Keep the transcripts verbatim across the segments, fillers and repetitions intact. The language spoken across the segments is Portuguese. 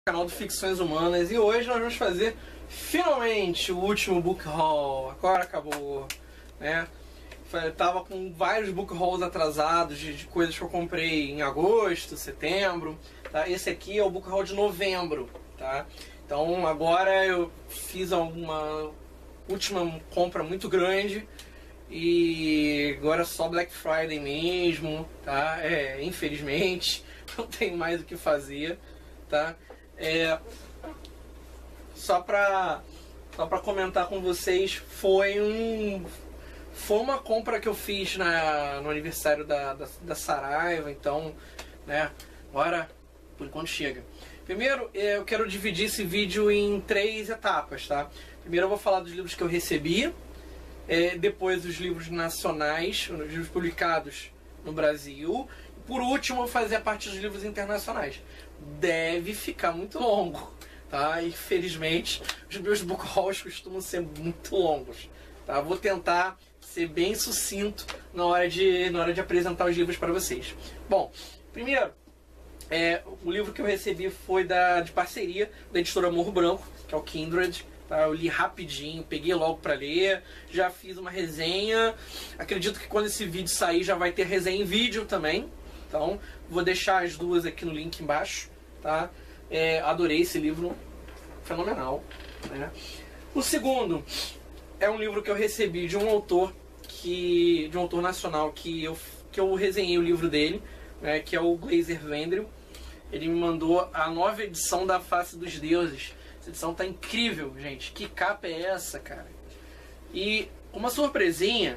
Canal do Ficções Humanas, e hoje nós vamos fazer finalmente o último book haul. Agora acabou, né? Eu tava com vários book hauls atrasados de, de coisas que eu comprei em agosto, setembro, tá? Esse aqui é o book haul de novembro, tá? Então agora eu fiz uma última compra muito grande e agora é só Black Friday mesmo, tá? É, infelizmente não tem mais o que fazer, tá? É, só pra, só pra comentar com vocês, foi um foi uma compra que eu fiz na, no aniversário da, da, da Saraiva, então, né, agora, por enquanto chega. Primeiro, eu quero dividir esse vídeo em três etapas, tá? Primeiro eu vou falar dos livros que eu recebi, é, depois os livros nacionais, os livros publicados no Brasil, e por último eu vou fazer a parte dos livros internacionais. Deve ficar muito longo, tá? Infelizmente, os meus book hauls costumam ser muito longos, tá? Vou tentar ser bem sucinto na hora de, na hora de apresentar os livros para vocês. Bom, primeiro, é, o livro que eu recebi foi da, de parceria da editora Morro Branco, que é o Kindred. Tá? Eu li rapidinho, peguei logo para ler, já fiz uma resenha. Acredito que quando esse vídeo sair já vai ter resenha em vídeo também. Então, vou deixar as duas aqui no link embaixo, tá? É, adorei esse livro, fenomenal, né? O segundo é um livro que eu recebi de um autor que, de um autor nacional que eu que eu resenhei o livro dele, né? Que é o Glazer Vendrell. Ele me mandou a nova edição da Face dos Deuses. Essa edição tá incrível, gente. Que capa é essa, cara? E uma surpresinha,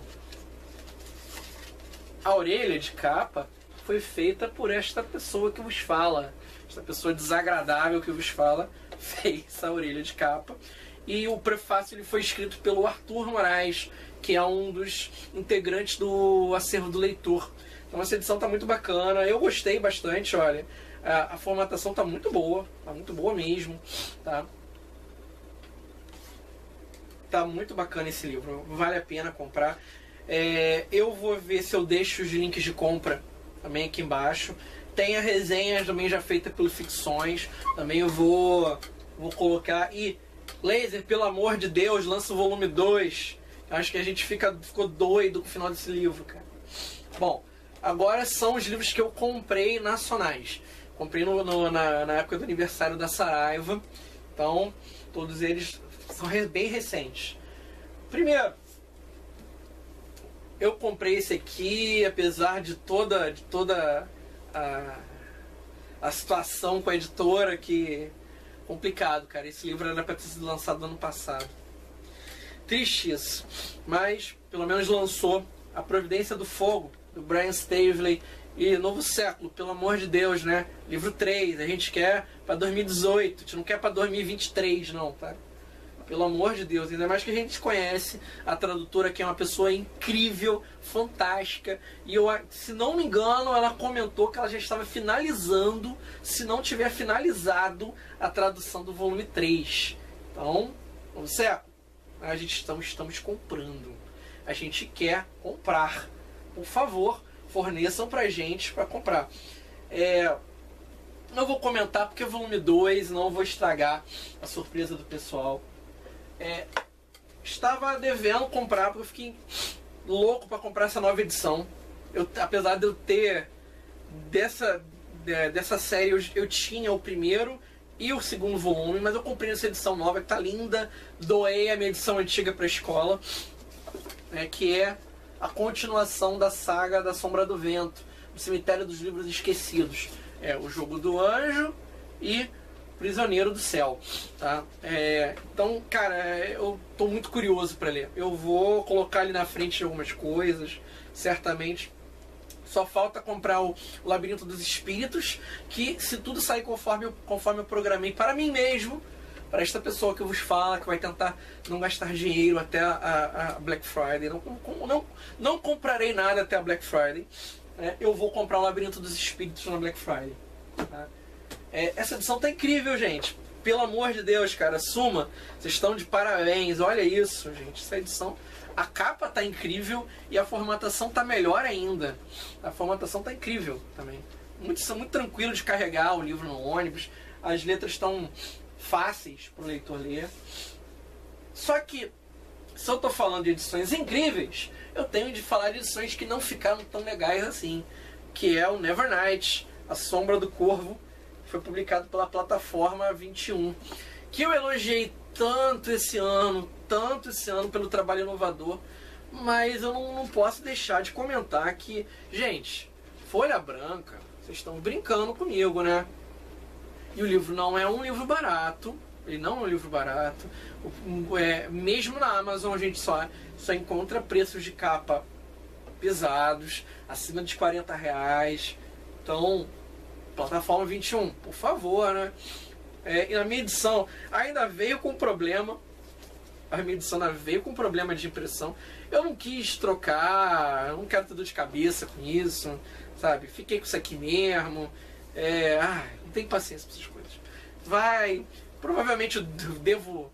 a orelha de capa foi feita por esta pessoa que vos fala. Esta pessoa desagradável que vos fala fez essa orelha de capa. E o prefácio ele foi escrito pelo Arthur Moraes, que é um dos integrantes do acervo do leitor. Então essa edição tá muito bacana. Eu gostei bastante, olha. A, a formatação tá muito boa. Tá muito boa mesmo. Tá? Tá muito bacana esse livro. Vale a pena comprar. É, eu vou ver se eu deixo os links de compra também aqui embaixo. Tem a resenha também já feita pelo Ficções. Também eu vou, vou colocar. E Laser, pelo amor de Deus, lança o volume dois. Acho que a gente fica, ficou doido com o final desse livro, cara. Bom, agora são os livros que eu comprei nacionais. Comprei no, no, na, na época do aniversário da Saraiva. Então, todos eles são bem recentes. Primeiro, eu comprei esse aqui, apesar de toda, de toda a, a situação com a editora, que complicado, cara. Esse livro era para ter sido lançado no ano passado. Triste isso. Mas, pelo menos lançou A Providência do Fogo, do Brian Staveley. E Novo Século, pelo amor de Deus, né? Livro três, a gente quer para dois mil e dezoito, a gente não quer para dois mil e vinte e três, não, tá? Pelo amor de Deus, ainda mais que a gente conhece a tradutora, que é uma pessoa incrível, fantástica. E eu, se não me engano, ela comentou que ela já estava finalizando, se não tiver finalizado, a tradução do volume três. Então, Novo Século, a gente estamos, estamos comprando. A gente quer comprar. Por favor, forneçam pra gente para comprar. É, não vou comentar porque é volume dois, não vou estragar a surpresa do pessoal. É, estava devendo comprar porque eu fiquei louco para comprar essa nova edição. Eu, apesar de eu ter dessa, de, dessa série, eu, eu tinha o primeiro e o segundo volume, mas eu comprei essa edição nova que tá linda. Doei a minha edição antiga para a escola, né, que é a continuação da saga da Sombra do Vento, o Cemitério dos Livros Esquecidos. É o Jogo do Anjo e Prisioneiro do Céu, tá? É, então, cara, eu tô muito curioso para ler. Eu vou colocar ali na frente algumas coisas, certamente. Só falta comprar o Labirinto dos Espíritos, que, se tudo sair conforme eu, conforme eu programei para mim mesmo, para esta pessoa que vos fala, que vai tentar não gastar dinheiro até a, a, a Black Friday, não, não, não comprarei nada até a Black Friday, né? Eu vou comprar o Labirinto dos Espíritos na Black Friday, tá? É, essa edição tá incrível, gente. Pelo amor de Deus, cara, Suma, vocês estão de parabéns. Olha isso, gente. Essa edição, a capa tá incrível e a formatação tá melhor ainda. A formatação tá incrível também. Muito, muito tranquilo de carregar o livro no ônibus. as letras estão fáceis para o leitor ler. Só que, se eu estou falando de edições incríveis, eu tenho de falar de edições que não ficaram tão legais assim, que é o Nevernight, A Sombra do Corvo, que foi publicado pela Plataforma vinte e um, que eu elogiei tanto esse ano, tanto esse ano pelo trabalho inovador, mas eu não, não posso deixar de comentar que, gente, folha branca, vocês estão brincando comigo, né? E o livro não é um livro barato, ele não é um livro barato. É, mesmo na Amazon a gente só, só encontra preços de capa pesados, acima de quarenta reais. Então, Plataforma vinte e um, por favor, né? É, e na minha edição ainda veio com problema. A minha edição ainda veio com problema de impressão. Eu não quis trocar, eu não quero ter dor de cabeça com isso, sabe? Fiquei com isso aqui mesmo. É, ah, não tenho paciência para essas coisas. Vai, provavelmente eu devo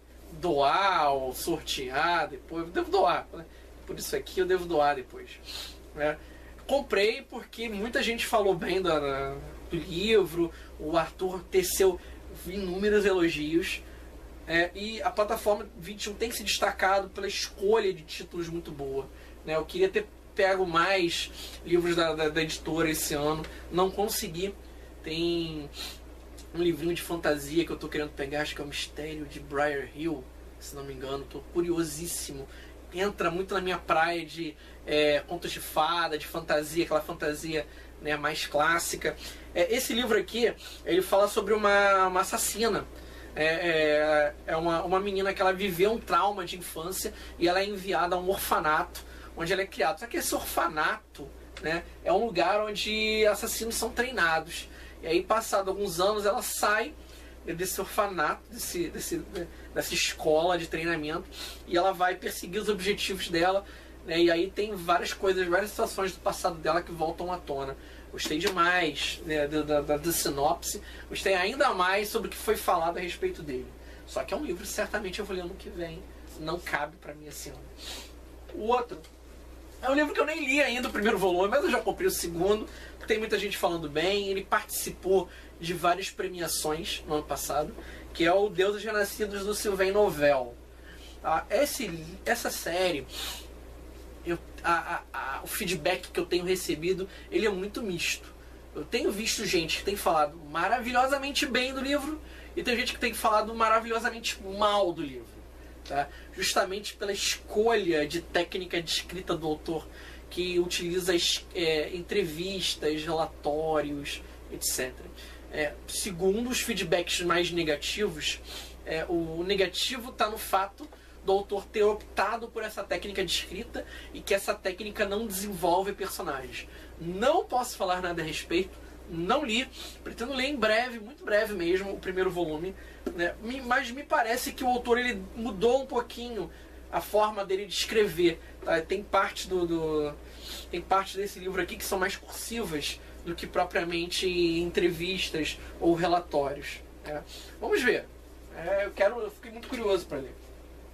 doar ou sortear depois. Eu devo doar, né? Por isso aqui eu devo doar depois. Né? Comprei porque muita gente falou bem do, do livro. O Arthur teceu inúmeros elogios. É, e a Plataforma vinte e um tem se destacado pela escolha de títulos muito boa. Né? Eu queria ter pego mais livros da, da, da editora esse ano. Não consegui. Tem um livrinho de fantasia que eu estou querendo pegar, acho que é o Mistério de Briar Hill, se não me engano. Estou curiosíssimo. Entra muito na minha praia de é, contos de fada, de fantasia, aquela fantasia, né, mais clássica. É, esse livro aqui, ele fala sobre uma, uma assassina. É, é, é uma, uma menina que ela viveu um trauma de infância e ela é enviada a um orfanato onde ela é criada. Só que esse orfanato, né, é um lugar onde assassinos são treinados. E aí, passado alguns anos, ela sai desse orfanato, desse, desse, dessa escola de treinamento, e ela vai perseguir os objetivos dela, né? E aí tem várias coisas, várias situações do passado dela que voltam à tona. Gostei demais, né, da, da, da sinopse, gostei ainda mais sobre o que foi falado a respeito dele. Só que é um livro que certamente eu vou ler ano que vem, não cabe pra mim esse ano. O outro é um livro que eu nem li ainda, o primeiro volume, mas eu já comprei o segundo. Tem muita gente falando bem. Ele participou de várias premiações no ano passado, que é o Deuses Renascidos do Sylvain Novelle. Ah, esse, essa série, eu, a, a, a, o feedback que eu tenho recebido, ele é muito misto. Eu tenho visto gente que tem falado maravilhosamente bem do livro e tem gente que tem falado maravilhosamente mal do livro. Tá? Justamente pela escolha de técnica de escrita do autor, que utiliza é, entrevistas, relatórios, etcétera. É, segundo os feedbacks mais negativos, é, o negativo está no fato do autor ter optado por essa técnica de escrita e que essa técnica não desenvolve personagens. Não posso falar nada a respeito, não li, pretendo ler em breve, muito breve mesmo, o primeiro volume, né? Mas me parece que o autor ele mudou um pouquinho a forma dele de escrever. Tá? Tem parte do, do tem parte desse livro aqui que são mais cursivas do que propriamente entrevistas ou relatórios. Né? Vamos ver. É, eu quero, eu fiquei muito curioso para ler.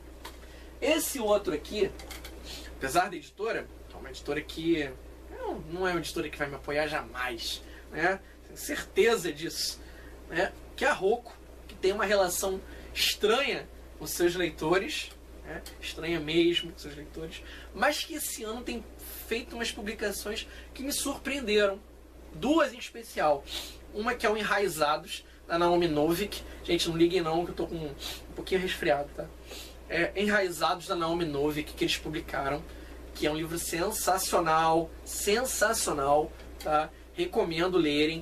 Esse outro aqui, apesar da editora, é uma editora que não, não é uma editora que vai me apoiar jamais, né? Tenho certeza disso, né? Que é a Rocco, que tem uma relação estranha com seus leitores, né? Estranha mesmo com seus leitores, mas que esse ano tem feito umas publicações que me surpreenderam. Duas em especial. Uma que é o Enraizados, da Naomi Novik. Gente, não liguem não, que eu tô com um pouquinho resfriado, tá? É Enraizados, da Naomi Novik, que eles publicaram, que é um livro sensacional, sensacional, tá? Recomendo lerem.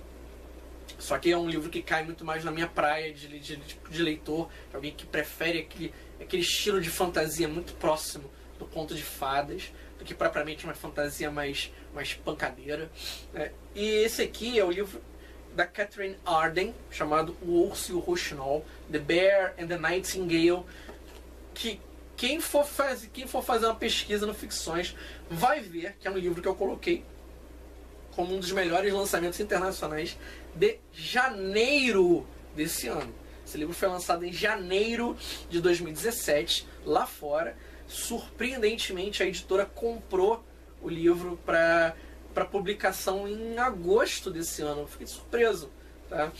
Só que é um livro que cai muito mais na minha praia de, de, de leitor, alguém que prefere aquele, aquele estilo de fantasia muito próximo do conto de fadas, do que propriamente uma fantasia mais, mais pancadeira. É, e esse aqui é o livro da Catherine Arden, chamado O Urso e o Rouxinol, The Bear and the Nightingale, que quem for, faz, quem for fazer uma pesquisa no Ficções vai ver que é um livro que eu coloquei como um dos melhores lançamentos internacionais de janeiro desse ano. Esse livro foi lançado em janeiro de dois mil e dezessete, lá fora. Surpreendentemente, a editora comprou o livro para para publicação em agosto desse ano. Eu fiquei surpreso, tá?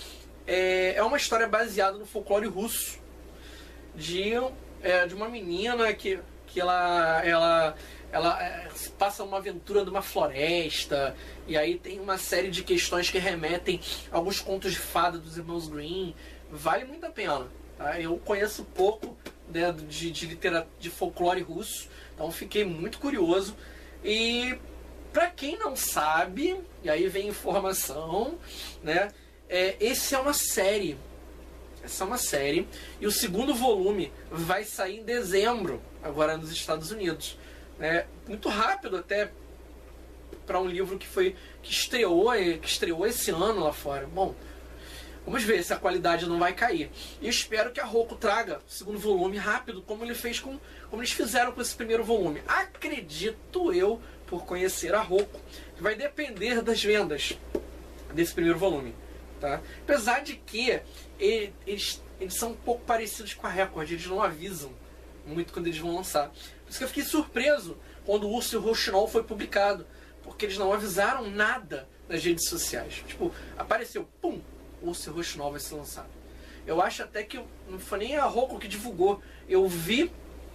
é, é uma história baseada no folclore russo de, é, de uma menina que, que ela, ela, ela é, passa uma aventura de uma floresta, e aí tem uma série de questões que remetem a alguns contos de fada dos irmãos Grimm. Vale muito a pena. Tá? Eu conheço pouco, né, de, de, literatura, de folclore russo, então fiquei muito curioso. E para quem não sabe, e aí vem informação, né, é, esse é uma série. Essa é uma série. E o segundo volume vai sair em dezembro, agora nos Estados Unidos. É, muito rápido até para um livro que foi que estreou, que estreou esse ano lá fora. Bom, vamos ver se a qualidade não vai cair. E espero que a Roku traga o segundo volume rápido, como ele fez com, como eles fizeram com esse primeiro volume. Acredito eu, por conhecer a Roku, que vai depender das vendas desse primeiro volume, tá? Apesar de que eles, eles são um pouco parecidos com a Record, eles não avisam muito quando eles vão lançar. Por isso que eu fiquei surpreso quando o Urso e o Rouxinol foi publicado, porque eles não avisaram nada nas redes sociais. Tipo, apareceu, pum, o Urso e o Rouxinol vai ser lançado. Eu acho até que não foi nem a Roku que divulgou. Eu vi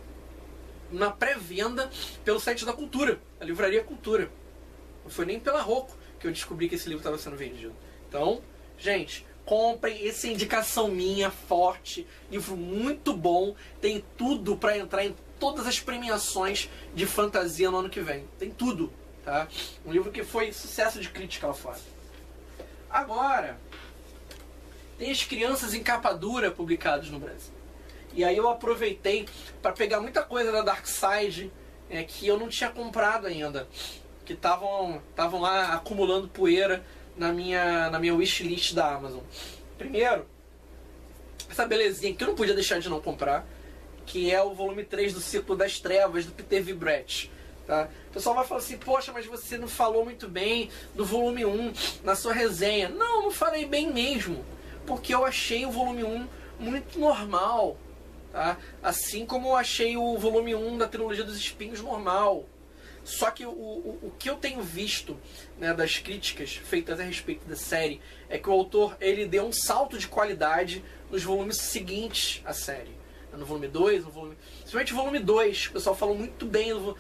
na pré-venda pelo site da Cultura, a Livraria Cultura. Não foi nem pela Roku que eu descobri que esse livro estava sendo vendido. Então, gente, comprem, essa é indicação minha, forte, livro muito bom, tem tudo para entrar em todas as premiações de fantasia no ano que vem. Tem tudo, tá? Um livro que foi sucesso de crítica lá fora. Agora, tem As Crianças em Capa Dura publicados no Brasil. E aí eu aproveitei para pegar muita coisa da Dark Side, é, que eu não tinha comprado ainda, que estavam estavam lá acumulando poeira na minha, na minha wishlist da Amazon. Primeiro, essa belezinha que eu não podia deixar de não comprar, que é o volume três do Círculo das Trevas, do Peter V. Brett. Tá? O pessoal vai falar assim, poxa, mas você não falou muito bem do volume um na sua resenha. Não, não falei bem mesmo, porque eu achei o volume um muito normal. Tá? Assim como eu achei o volume um da Trilogia dos Espinhos normal. Só que o, o, o que eu tenho visto, né, das críticas feitas a respeito da série é que o autor ele deu um salto de qualidade nos volumes seguintes à série. No volume dois, no volume... principalmente o volume dois, o pessoal falou muito bem do,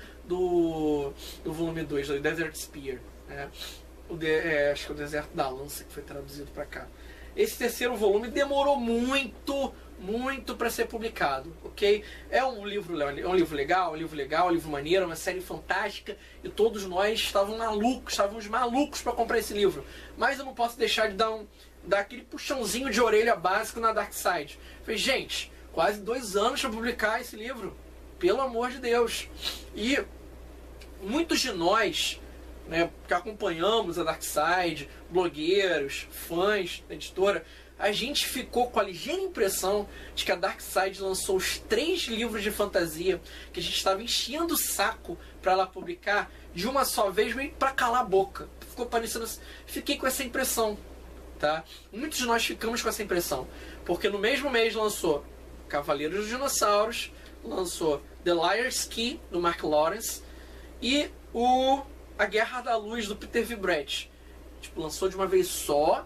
do, do volume dois, do Desert Spear. Né? O de, é, acho que é o Deserto da Lança, que foi traduzido para cá. Esse terceiro volume demorou muito, muito para ser publicado, ok? É um livro, é um livro legal, um livro legal, um livro maneiro, uma série fantástica, e todos nós estávamos malucos, estávamos malucos para comprar esse livro. Mas eu não posso deixar de dar, um, dar aquele puxãozinho de orelha básico na Dark Side. Falei, gente, quase dois anos para publicar esse livro, pelo amor de Deus. E muitos de nós, né, que acompanhamos a Dark Side, blogueiros, fãs da editora, a gente ficou com a ligeira impressão de que a Dark Side lançou os três livros de fantasia que a gente estava enchendo o saco para ela publicar de uma só vez, meio para calar a boca. Ficou parecendo assim. Fiquei com essa impressão, tá? Muitos de nós ficamos com essa impressão, porque no mesmo mês lançou Cavaleiros dos Dinossauros, lançou The Liar's Key, do Mark Lawrence, e o A Guerra da Luz, do Peter V. Brett. Tipo, lançou de uma vez só.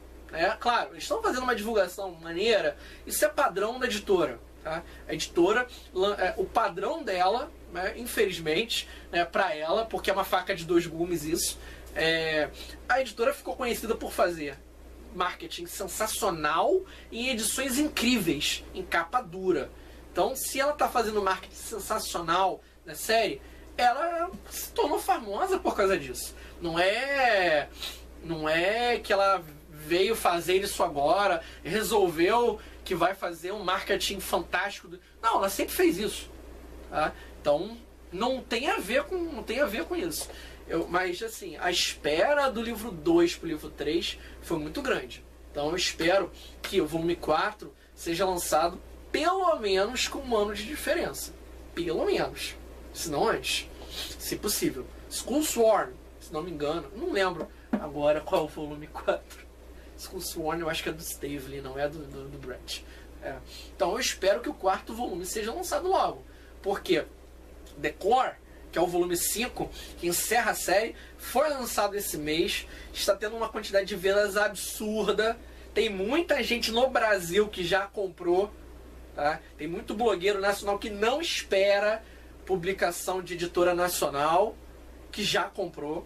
É, claro, eles estão fazendo uma divulgação maneira. Isso é padrão da editora. Tá? A editora, é, o padrão dela, né, infelizmente, né, para ela, porque é uma faca de dois gumes isso, é, a editora ficou conhecida por fazer marketing sensacional em edições incríveis, em capa dura. Então, se ela está fazendo marketing sensacional na série, ela se tornou famosa por causa disso. Não é, não é que ela veio fazer isso agora, resolveu que vai fazer um marketing fantástico. Não, ela sempre fez isso. Tá? Então, não tem a ver com, não tem a ver com isso. Eu, mas, assim, a espera do livro dois para o livro três foi muito grande. Então, eu espero que o volume quatro seja lançado pelo menos com um ano de diferença. Pelo menos. Se não antes. Se possível. Skull Sworn, se não me engano. Não lembro agora qual é o volume quatro. Skull Sworn eu acho que é do Stavely, não é do, do, do Brett. É. Então, eu espero que o quarto volume seja lançado logo. Porque The Core, que é o volume cinco, que encerra a série, foi lançado esse mês, está tendo uma quantidade de vendas absurda, Tem muita gente no Brasil que já comprou, tá? Tem muito blogueiro nacional que não espera publicação de editora nacional, que já comprou.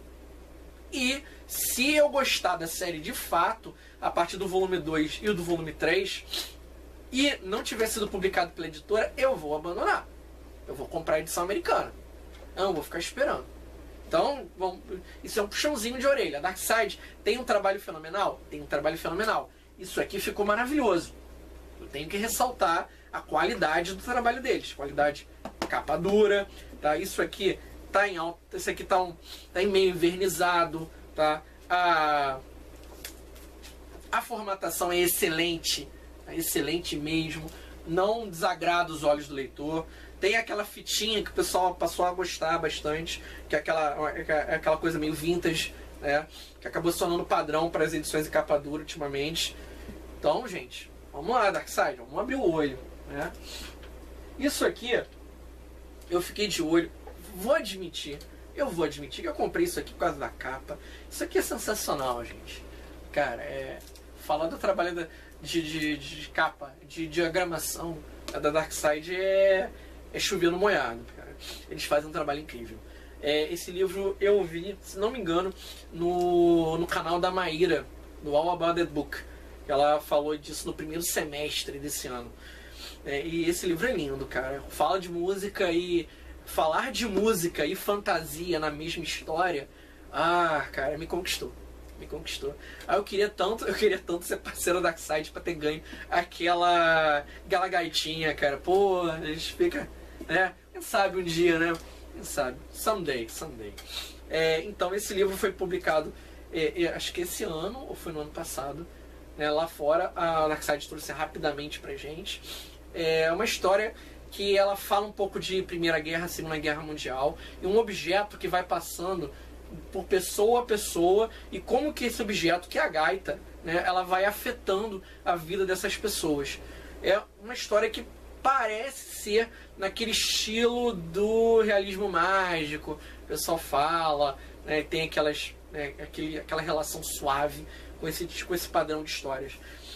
E se eu gostar da série de fato, a partir do volume dois e do volume três, e não tiver sido publicado pela editora, eu vou abandonar. Eu vou comprar a edição americana. Eu não vou ficar esperando. Então, vamos, isso é um puxãozinho de orelha. Darkseid tem um trabalho fenomenal? Tem um trabalho fenomenal. Isso aqui ficou maravilhoso. Eu tenho que ressaltar a qualidade do trabalho deles. Qualidade capa dura, tá? Isso aqui tá em alto, esse aqui tá, um, tá em meio envernizado, tá? A, a formatação é excelente, é excelente mesmo. Não desagrada os olhos do leitor. Tem aquela fitinha que o pessoal passou a gostar bastante, que é aquela, é aquela coisa meio vintage, né? Que acabou se tornando padrão para as edições em capa dura ultimamente. Então, gente, vamos lá, Darkseid, vamos abrir o olho, né? Isso aqui, eu fiquei de olho, vou admitir, eu vou admitir que eu comprei isso aqui por causa da capa. Isso aqui é sensacional, gente. Cara, é... falar do trabalho da, de, de, de capa, de diagramação da Darkseid é... é chover no molhado, cara. Eles fazem um trabalho incrível. É, esse livro eu vi, se não me engano, no, no canal da Maíra, no All About That Book. Ela falou disso no primeiro semestre desse ano. É, e esse livro é lindo, cara. Fala de música e... falar de música e fantasia na mesma história... Ah, cara, me conquistou. Me conquistou. Ah, eu queria tanto, eu queria tanto ser parceiro da Darkseid pra ter ganho aquela... aquela gaitinha, cara. Pô, a gente fica... né? Quem sabe um dia, né? Quem sabe? Someday, someday. É, então, esse livro foi publicado... É, é, acho que esse ano, ou foi no ano passado... né, lá fora, a Darkseid trouxe rapidamente pra gente. É uma história que ela fala um pouco de Primeira Guerra, Segunda Guerra Mundial, e um objeto que vai passando por pessoa a pessoa, e como que esse objeto, que é a gaita, né, ela vai afetando a vida dessas pessoas. É uma história que parece ser naquele estilo do realismo mágico, o pessoal fala, né, tem aquelas, né, aquele, aquela relação suave com esse, com esse padrão de histórias.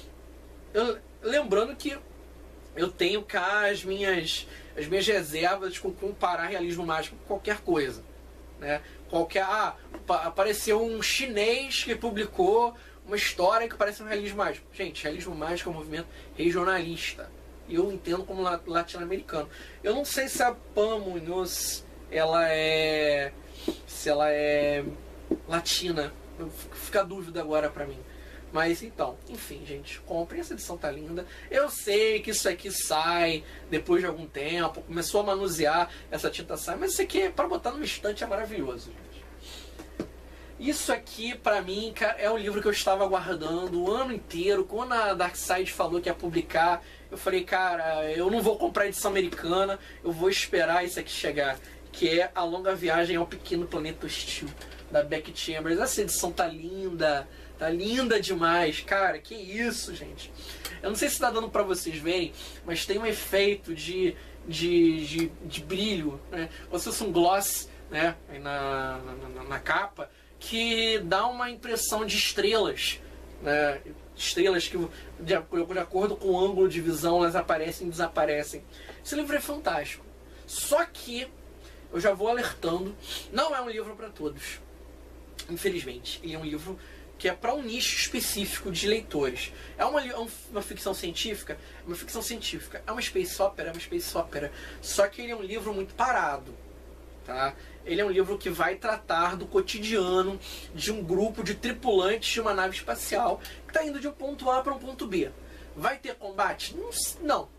Eu, lembrando que eu tenho cá as minhas, as minhas reservas com comparar realismo mágico com qualquer coisa, né? Qualquer, ah, apareceu um chinês que publicou uma história que parece um realismo mágico. Gente, realismo mágico é um movimento regionalista. Eu entendo como latino-americano. Eu não sei se a Pam Munhoz, ela é, se ela é latina. Fica a dúvida agora pra mim. Mas então, enfim, gente, comprem, essa edição tá linda. Eu sei que isso aqui sai depois de algum tempo, começou a manusear, essa tinta sai, mas isso aqui, pra botar no estante, é maravilhoso, gente. Isso aqui, pra mim, cara, é um livro que eu estava aguardando o ano inteiro. Quando a Darkseid falou que ia publicar, eu falei, cara, eu não vou comprar a edição americana, eu vou esperar isso aqui chegar, que é A Longa Viagem ao Pequeno Planeta Hostil, da Becky Chambers. Essa edição tá linda, tá linda demais, cara, que isso, gente. Eu não sei se tá dando pra vocês verem, mas tem um efeito de, de, de, de brilho, né? Como se fosse um gloss, né, na, na, na capa, que dá uma impressão de estrelas, né? Estrelas que, de, de acordo com o ângulo de visão, elas aparecem e desaparecem. Esse livro é fantástico. Só que, eu já vou alertando, não é um livro para todos. Infelizmente, ele é um livro que é para um nicho específico de leitores. É uma, uma ficção científica, uma ficção científica, é uma space opera, é uma space opera. Só que ele é um livro muito parado, tá? Ele é um livro que vai tratar do cotidiano de um grupo de tripulantes de uma nave espacial que está indo de um ponto A para um ponto B. Vai ter combate? Não.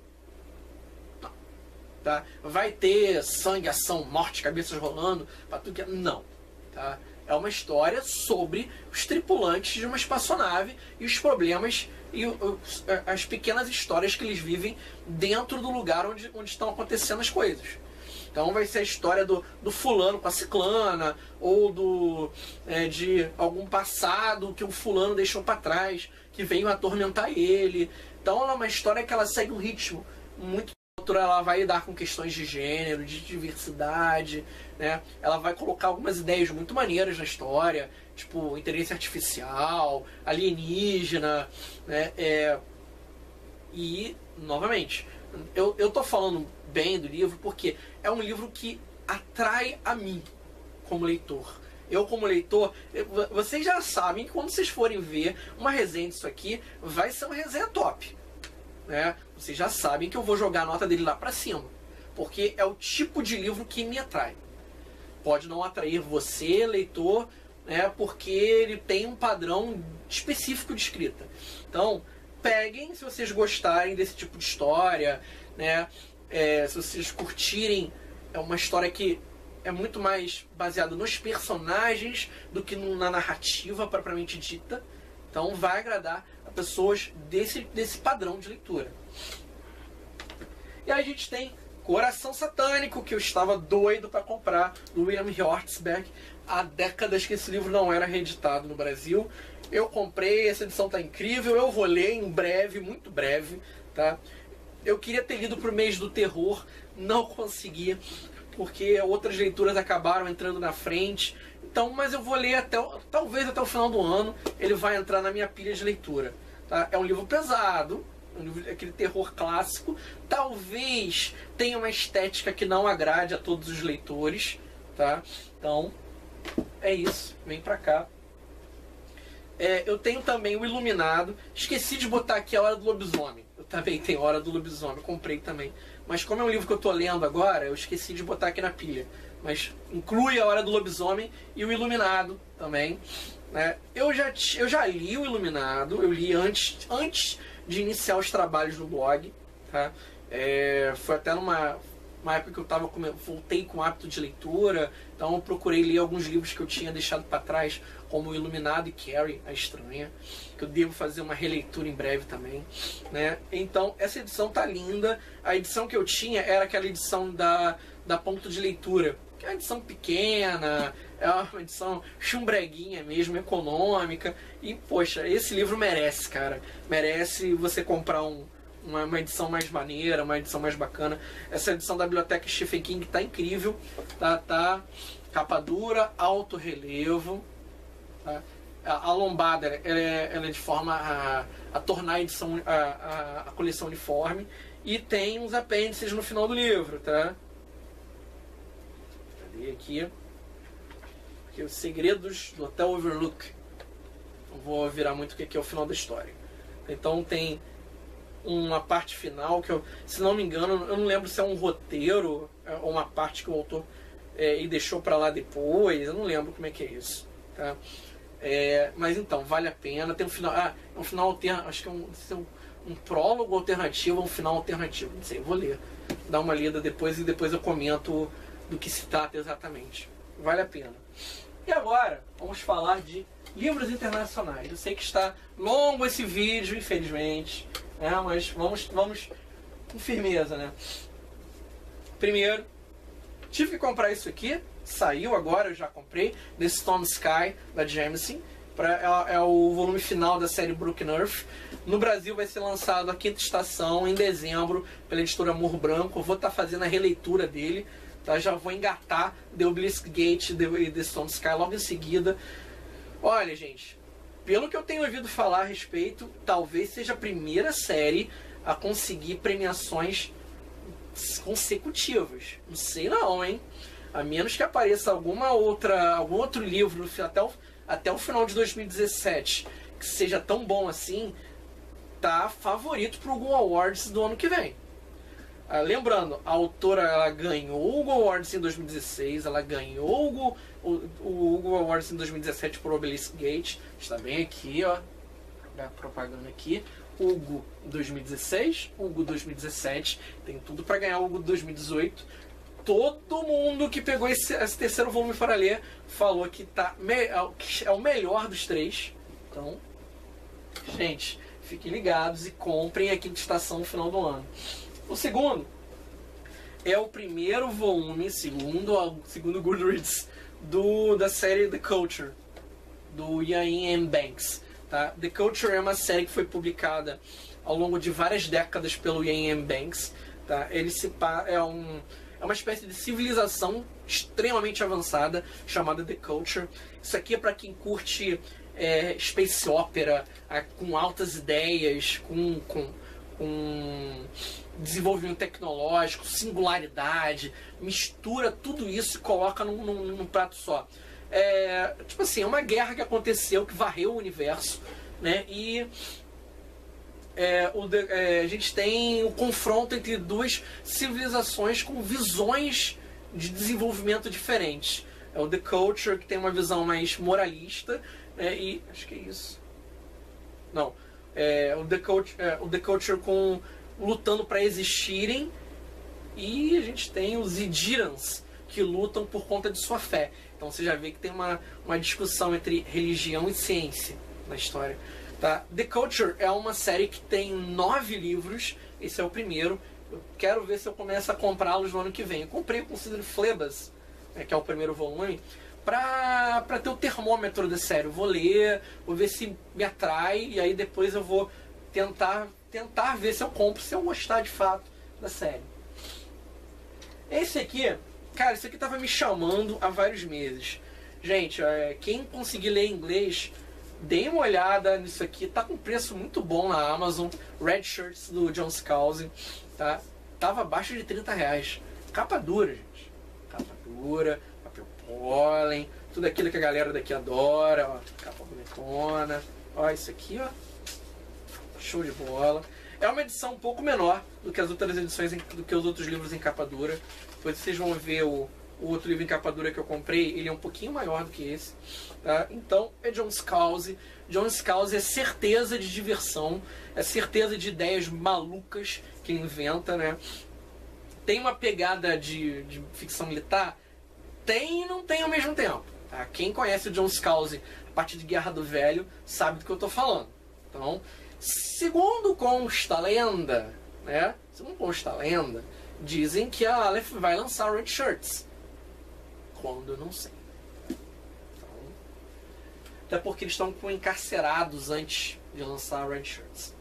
Não. Tá? Vai ter sangue, ação, morte, cabeças rolando, para tudo que... Não. Tá? É uma história sobre os tripulantes de uma espaçonave e os problemas e as pequenas histórias que eles vivem dentro do lugar onde, onde estão acontecendo as coisas. Então vai ser a história do, do fulano com a ciclana, ou do, é, de algum passado que o fulano deixou para trás, que veio atormentar ele. Então ela é uma história que ela segue um ritmo muito... Ela vai lidar com questões de gênero, de diversidade, né? Ela vai colocar algumas ideias muito maneiras na história, tipo inteligência artificial, alienígena, né? É, e, novamente, eu, eu tô falando bem do livro porque é um livro que atrai a mim como leitor. Eu, como leitor, vocês já sabem que quando vocês forem ver uma resenha disso aqui, vai ser uma resenha top, né? Vocês já sabem que eu vou jogar a nota dele lá pra cima, porque é o tipo de livro que me atrai. Pode não atrair você, leitor, né? Porque ele tem um padrão específico de escrita. Então, peguem se vocês gostarem desse tipo de história, né? É, se vocês curtirem, é uma história que é muito mais baseada nos personagens do que na narrativa propriamente dita. Então vai agradar a pessoas desse, desse padrão de leitura. E aí a gente tem Coração Satânico, que eu estava doido para comprar, do William Hjortsberg. Há décadas que esse livro não era reeditado no Brasil. Eu comprei, essa edição tá incrível, eu vou ler em breve, muito breve, tá? Eu queria ter lido pro mês do terror, não consegui, porque outras leituras acabaram entrando na frente. Então, mas eu vou ler até, talvez até o final do ano, ele vai entrar na minha pilha de leitura, tá? É um livro pesado, um livro, aquele terror clássico, talvez tenha uma estética que não agrade a todos os leitores, tá? Então, é isso, vem pra cá. É, eu tenho também o Iluminado. Esqueci de botar aqui a Hora do Lobisomem. Eu também tenho a Hora do Lobisomem, eu comprei também. Mas como é um livro que eu tô lendo agora, eu esqueci de botar aqui na pilha. Mas inclui a Hora do Lobisomem e o Iluminado também, né? Eu já, eu já li o Iluminado, eu li antes, antes de iniciar os trabalhos no blog, tá? É, foi até numa uma época que eu tava com, voltei com o hábito de leitura, então eu procurei ler alguns livros que eu tinha deixado para trás, como o Iluminado e Carrie, a Estranha, que eu devo fazer uma releitura em breve também, né? Então, essa edição tá linda. A edição que eu tinha era aquela edição da, da Ponto de Leitura, que é uma edição pequena, é uma edição chumbreguinha mesmo, econômica, e, poxa, esse livro merece, cara. Merece você comprar um Uma, uma edição mais maneira, uma edição mais bacana. Essa edição da Biblioteca Stephen King tá incrível, tá, tá capa dura, alto relevo, tá? a, a lombada ela é, ela é de forma a, a tornar a, edição, a, a, a coleção uniforme, e tem uns apêndices no final do livro, tá? Cadê aqui? Aqui os segredos do Hotel Overlook. Não vou virar muito o que é o final da história. Então tem uma parte final que eu, se não me engano, eu não lembro se é um roteiro ou uma parte que o autor é, e deixou para lá depois, eu não lembro como é que é isso, tá? É, mas então, vale a pena. Tem um final, ah, um final alternativo, acho que é um, um, um prólogo alternativo, um final alternativo, não sei, eu vou ler, dar uma lida depois e depois eu comento do que se trata exatamente. Vale a pena. E agora, vamos falar de livros internacionais. Eu sei que está longo esse vídeo, infelizmente, é, mas vamos, vamos com firmeza, né? Primeiro, tive que comprar isso aqui. Saiu agora, eu já comprei. The Storm Sky, da Jameson. Pra, é, é o volume final da série Broken Earth. No Brasil vai ser lançado a quinta estação, em dezembro, pela editora Morro Branco. Eu vou estar fazendo a releitura dele, tá? Já vou engatar The Obelisk Gate e The Storm Sky logo em seguida. Olha, gente, pelo que eu tenho ouvido falar a respeito, talvez seja a primeira série a conseguir premiações consecutivas. Não sei não, hein? A menos que apareça alguma outra, algum outro livro até o, até o final de dois mil e dezessete que seja tão bom assim, tá favorito para o Hugo Awards do ano que vem. Ah, lembrando, a autora ela ganhou o Hugo Awards em dois mil e dezesseis, ela ganhou o Hugo, o, o Hugo Awards em dois mil e dezessete por Obelisk Gate. Está bem aqui, ó, a propaganda aqui. Hugo dois mil e dezesseis, Hugo dois mil e dezessete, tem tudo para ganhar o Hugo dois mil e dezoito. Todo mundo que pegou esse, esse terceiro volume para ler falou que, tá me, é o melhor dos três. Então, gente, fiquem ligados e comprem a quinta estação no final do ano. O segundo é o primeiro volume, segundo, segundo Goodreads, do, da série The Culture, do Iain M. Banks. Tá? The Culture é uma série que foi publicada ao longo de várias décadas pelo Iain M. Banks. Tá? Ele se, é, um, é uma espécie de civilização extremamente avançada, chamada The Culture. Isso aqui é para quem curte é, space opera, é, com altas ideias, com, com, com desenvolvimento tecnológico, singularidade, mistura tudo isso e coloca num, num, num prato só. É, tipo assim, é uma guerra que aconteceu, que varreu o universo, né? E é, o, é, a gente tem o confronto entre duas civilizações com visões de desenvolvimento diferentes. É o The Culture, que tem uma visão mais moralista, né? E acho que é isso. Não, é, o, The Culture, é, o The Culture com lutando para existirem, e a gente tem os Idirans, que lutam por conta de sua fé. Então você já vê que tem uma, uma discussão entre religião e ciência na história. Tá? The Culture é uma série que tem nove livros, esse é o primeiro. Eu quero ver se eu começo a comprá-los no ano que vem. Eu comprei o Consider Phlebas, né, que é o primeiro volume, pra, pra ter o termômetro da série. Eu vou ler, vou ver se me atrai, e aí depois eu vou tentar, tentar ver se eu compro, se eu gostar de fato da série. Esse aqui, cara, esse aqui tava me chamando há vários meses. Gente, é, quem conseguir ler inglês, dê uma olhada nisso aqui. Tá com preço muito bom na Amazon. Red Shirts do John Scalzi, tá? Tava abaixo de trinta reais. Capa dura, gente. Capa dura, papel pólen, tudo aquilo que a galera daqui adora. Ó, capa bonitona. Ó, isso aqui, ó. Show de bola. É uma edição um pouco menor do que as outras edições, do que os outros livros em capa dura. Depois vocês vão ver o, o outro livro em capa dura que eu comprei, ele é um pouquinho maior do que esse. Tá? Então, é John Scalzi. John Scalzi é certeza de diversão, é certeza de ideias malucas que ele inventa, né? Tem uma pegada de, de ficção militar? Tem e não tem ao mesmo tempo. Tá? Quem conhece o John Scalzi a partir de Guerra do Velho sabe do que eu estou falando. Então, segundo consta a lenda, né? Segundo consta a lenda, dizem que a Aleph vai lançar Red Shirts. Quando eu não sei. Então, até porque eles estão encarcerados antes de lançar Red Shirts.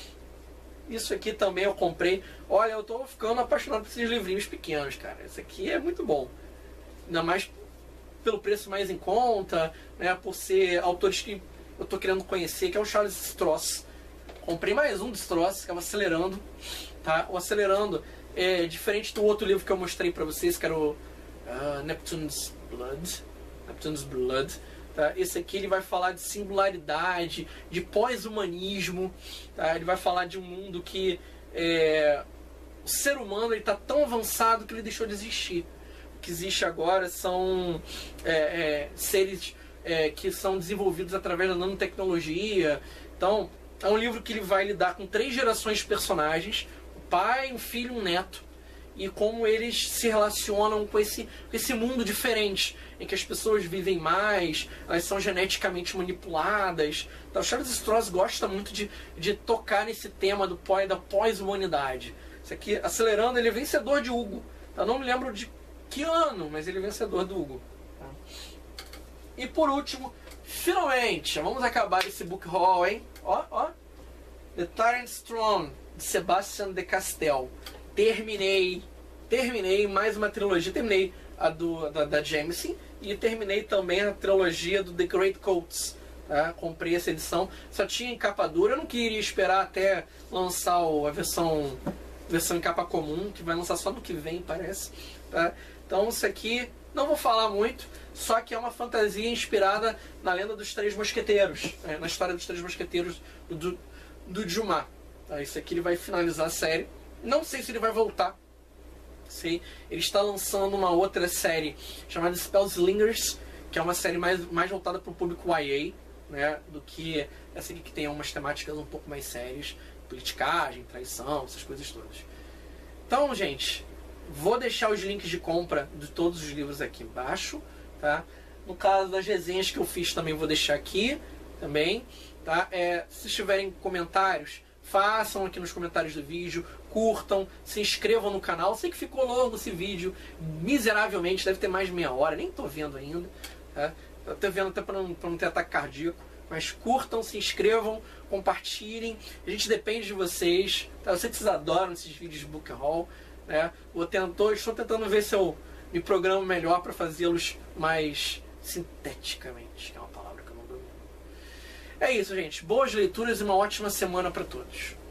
Isso aqui também eu comprei. Olha, eu tô ficando apaixonado por esses livrinhos pequenos, cara. Esse aqui é muito bom. Ainda mais pelo preço mais em conta, né? Por ser autores que eu tô querendo conhecer, que é o Charles Stross. Comprei mais um do Stross, que é o Acelerando. Tá? O Acelerando é diferente do outro livro que eu mostrei pra vocês, que era o uh, Neptune's Blood. Neptune's Blood. Tá? Esse aqui ele vai falar de singularidade, de pós-humanismo. Tá? Ele vai falar de um mundo que é, o ser humano está tão avançado que ele deixou de existir. O que existe agora são é, é, seres é, que são desenvolvidos através da nanotecnologia. Então, é um livro que ele vai lidar com três gerações de personagens: o pai, um filho e um neto. E como eles se relacionam com esse, com esse mundo diferente, em que as pessoas vivem mais, elas são geneticamente manipuladas. Então, o Charles Stross gosta muito de, de tocar nesse tema do pós, da pós-humanidade. Isso aqui, Acelerando, ele é vencedor de Hugo. Eu não me lembro de que ano, mas ele é vencedor do Hugo. E por último, finalmente, vamos acabar esse book haul, hein? Ó, ó. The Tyrant's Throne, de Sebastian de Castell. Terminei, terminei mais uma trilogia, terminei a do, da, da Jameson e terminei também a trilogia do The Great Coats. Tá? Comprei essa edição, só tinha em capa dura, eu não queria esperar até lançar o, a versão, versão em capa comum, que vai lançar só no que vem, parece. Tá? Então isso aqui, não vou falar muito, só que é uma fantasia inspirada na lenda dos Três Mosqueteiros, né? Na história dos Três Mosqueteiros do, do Dumas. Tá? Isso aqui ele vai finalizar a série. Não sei se ele vai voltar. Sei. Ele está lançando uma outra série chamada Spellslingers, que é uma série mais, mais voltada para o público Y A, né, do que essa aqui que tem umas temáticas um pouco mais sérias, politicagem, traição, essas coisas todas. Então, gente, vou deixar os links de compra de todos os livros aqui embaixo, tá? No caso das resenhas que eu fiz também vou deixar aqui também, tá? É, se tiverem comentários, façam aqui nos comentários do vídeo, curtam, se inscrevam no canal. Sei que ficou longo esse vídeo, miseravelmente, deve ter mais de meia hora, nem tô vendo ainda, tá? Eu tô vendo até para não, pra não ter ataque cardíaco, mas curtam, se inscrevam, compartilhem, a gente depende de vocês, tá? Eu sei que vocês adoram esses vídeos de book haul, né? Vou tentar, estou tentando ver se eu me programo melhor para fazê-los mais sinteticamente, que é uma palavra que eu não domino. É isso, gente. Boas leituras e uma ótima semana para todos.